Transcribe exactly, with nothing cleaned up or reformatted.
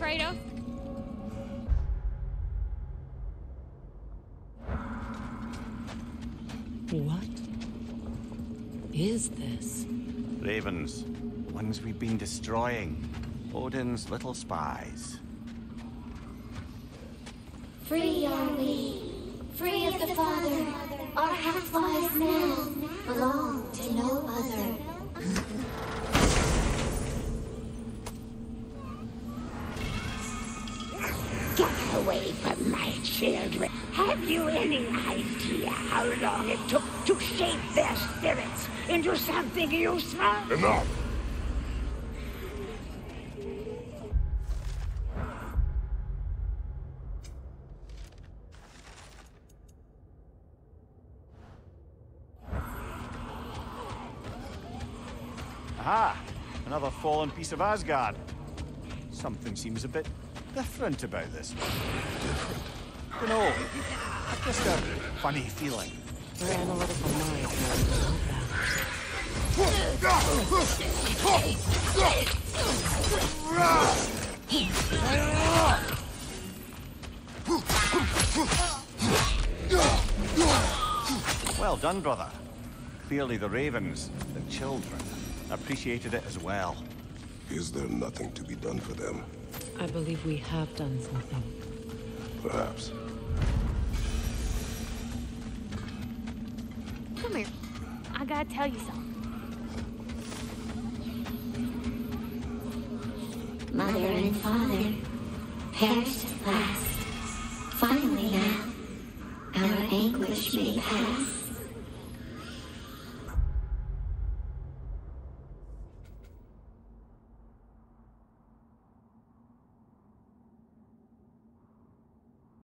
afraid of? What is this? Ravens. Ones we've been destroying. Odin's little spies. Free are we, free of the Father. Our half-wise men belong to no other. Get away from my children. Have you any idea how long it took to shape their spirits into something useful? Enough! Aha! Another fallen piece of Asgard. Something seems a bit different about this one. Different? Dunno. Just a funny feeling. Your analytical mind knows about Well done, brother. Clearly the ravens, the children, appreciated it as well. Is there nothing to be done for them? I believe we have done something. Perhaps. Come here. I gotta tell you something. Mother and father perished at last. Finally now, our anguish may pass.